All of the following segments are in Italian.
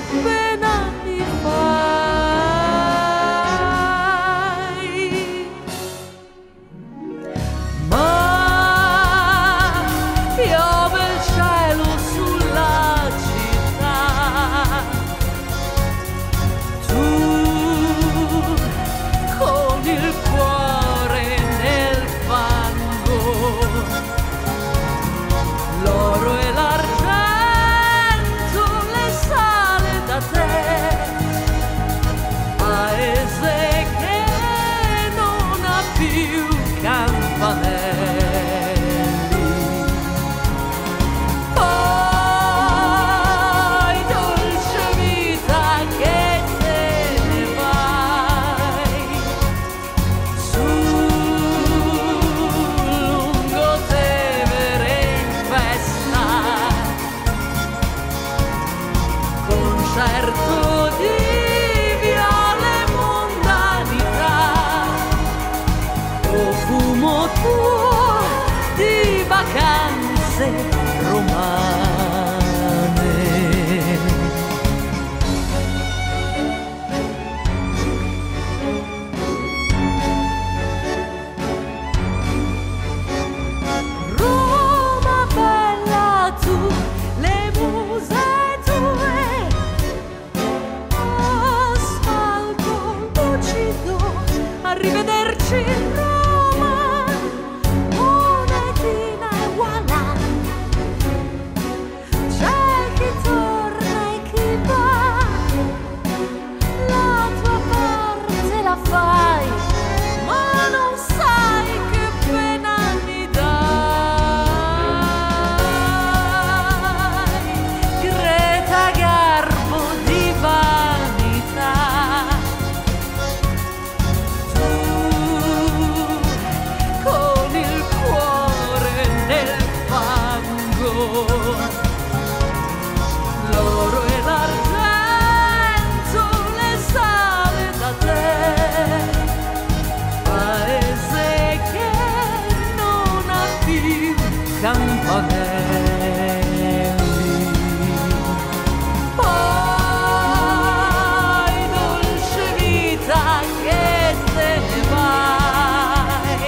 ben anni fai. Ma piove il cielo sulla città, tu con il cuore nel fango, l'oro e l'argento le sale da te, paese che non ha più campanelli. Poi dolce vita che te ne vai sul lungotevere in festa, concerto di viole mondanità, profumo tuo di vacanze romane. Roma bella, tu, le muse tue, asfalto lucido, arrivederci Roma, monetina e voilà. C'è chi torna e chi va, la tua parte la fai, ma non sai che pena mi dai. Greta Garbo di vanità, tu con il cuore nel fango, l'oro e l'argento le sale da te, paese che non ha più campanelli. Poi dolce vita che te ne vai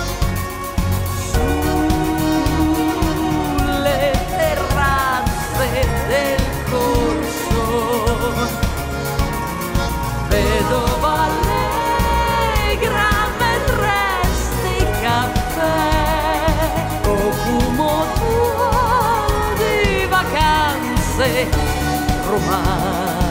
sulle terrazze del corso, vedova allegra mentre resti caffè, profumo tuo di vacanze romane.